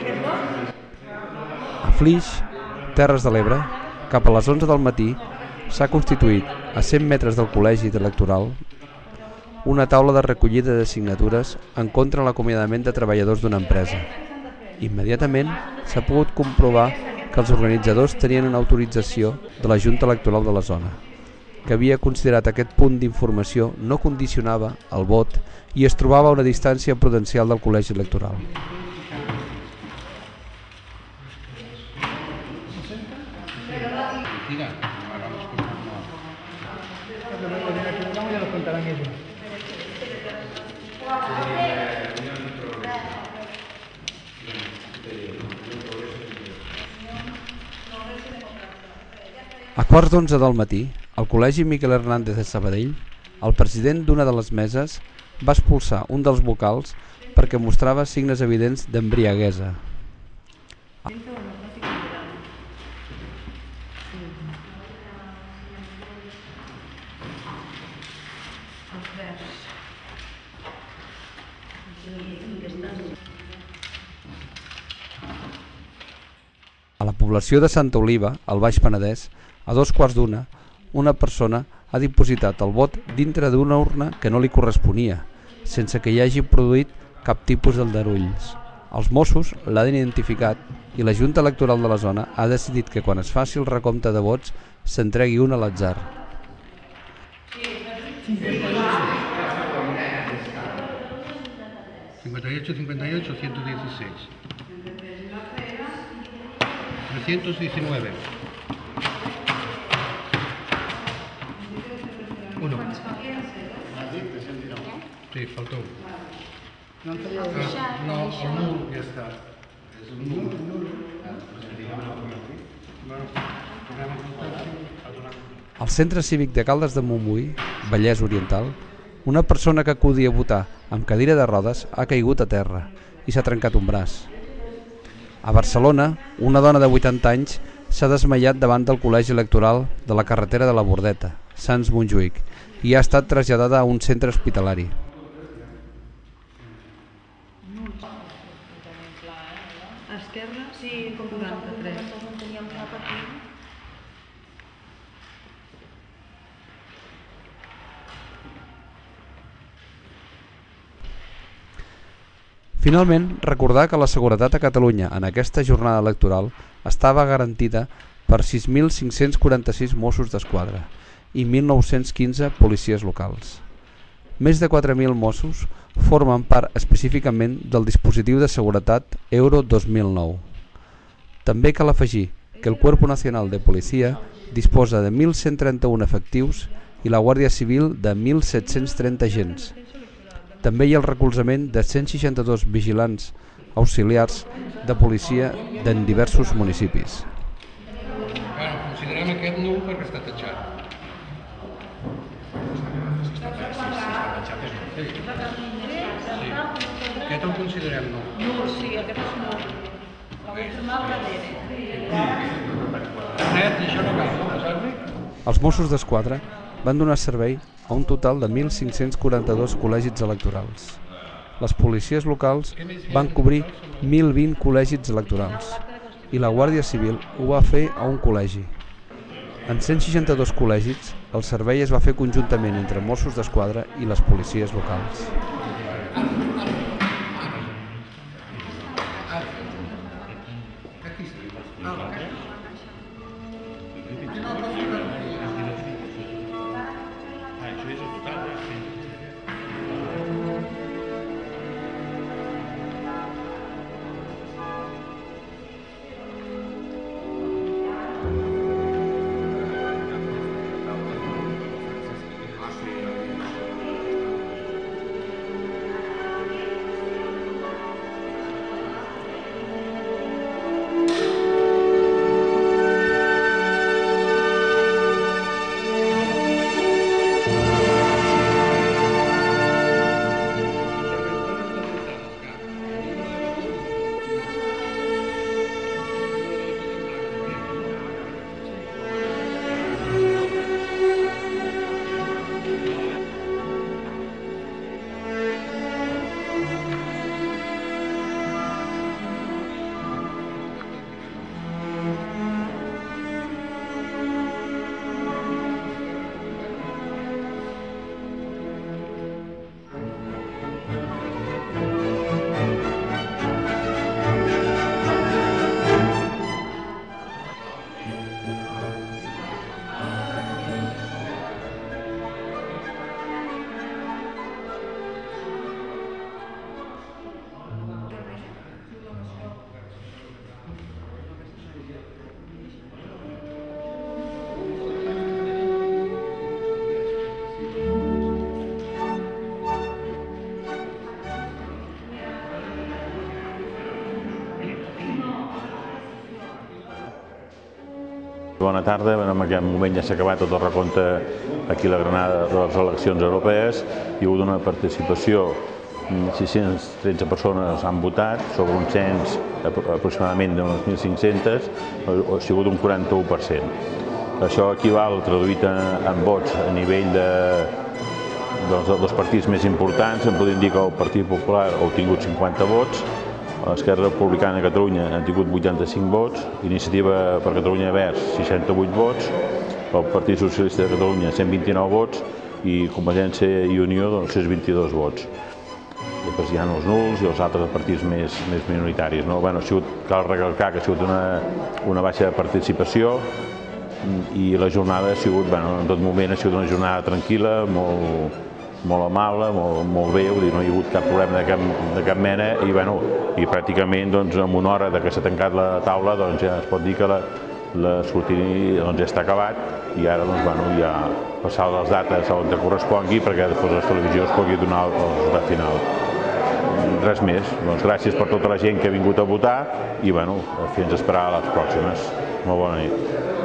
A Flix, Terres de l'Ebre, cap a les 11 del matí, s'ha constituït, a 100 metres del col·legi electoral, una taula de recollida de signatures en contra de l'acomiadament de treballadors d'una empresa. Immediatament s'ha pogut comprovar que els organitzadors tenien una autorització de la Junta Electoral de la zona, que havia considerat aquest punt d'informació no condicionava el vot i es trobava a una distància prudencial del col·legi electoral. A quarts d'11 del matí, al Col·legi Miquel Hernández de Sabadell, el president d'una de les meses va expulsar un dels vocals perquè mostrava signes evidents d'embriaguesa. A la població de Santa Oliva, al Baix Penedès, a 2:15, una persona ha dipositat el vot dintre d'una urna que no li corresponia, sense que hi hagi produït cap tipus d'aldarulls. Els Mossos l'han identificat i la Junta Electoral de la zona ha decidit que quan es faci el recompte de vots s'entregui un a l'atzar. 58, 58, 116. 319. 1. Sí, falta un. No, el nul ja està. És el nul. Al Centre Cívic de Caldes de Montbui, Vallès Oriental, una persona que acudia a votar amb cadira de rodes ha caigut a terra i s'ha trencat un braç. A Barcelona, una dona de 80 anys s'ha desmaiat davant del col·legi electoral de la carretera de la Bordeta, Sants Montjuïc, i ha estat traslladada a un centre hospitalari. Esquerra, sí, com 93. Finalment, recordar que la seguretat a Catalunya en aquesta jornada electoral estava garantida per 6.546 Mossos d'Esquadra i 1.915 policies locals. Més de 4.000 Mossos formen part específicament del dispositiu de seguretat Euro 2009. També cal afegir que el Cuerpo Nacional de Policia disposa de 1.131 efectius i la Guàrdia Civil de 1.730 agents. També hi ha el recolzament de 162 vigilants auxiliars de policia en diversos municipis. Considerem aquest nul perquè està tatxat. Aquest el considerem nul. Nul, sí, aquest és nul. La vull firmar al darrere. Net, i això no cal, posar-li? Els Mossos d'Esquadra van donar servei a un total de 1.542 col·legis electorals. Les policies locals van cobrir 1.020 col·legis electorals i la Guàrdia Civil ho va fer a un col·legi. En 162 col·legis, el servei es va fer conjuntament entre Mossos d'Esquadra i les policies locals. Bona tarda, en aquest moment ja s'ha acabat tot el recompte aquí a la Granada de les eleccions europees. Hi ha hagut una participació, 613 persones han votat, sobre un cens aproximadament d'unes 1.500, ha sigut un 41%. Això equival, traduït en vots a nivell dels partits més importants. Em podem dir que el Partit Popular ha obtingut 50 vots, l'Esquerra Republicana de Catalunya ha tingut 85 vots, Iniciativa per Catalunya Verds 68 vots, el Partit Socialista de Catalunya 129 vots i Convergència i Unió 122 vots. Després hi ha els nuls i els altres partits més minoritaris. Cal recalcar que ha sigut una baixa participació i la jornada ha sigut, en tot moment ha sigut una jornada tranquil·la, molt amable, molt bé, no hi ha hagut cap problema de cap mena i pràcticament en una hora que s'ha tancat la taula ja es pot dir que l'escrutini ja està acabat i ara ja passar les dates on correspongui perquè després la televisió es pugui donar el resultat final. Res més, gràcies per tota la gent que ha vingut a votar i fins a esperar a les pròximes. Molt bona nit.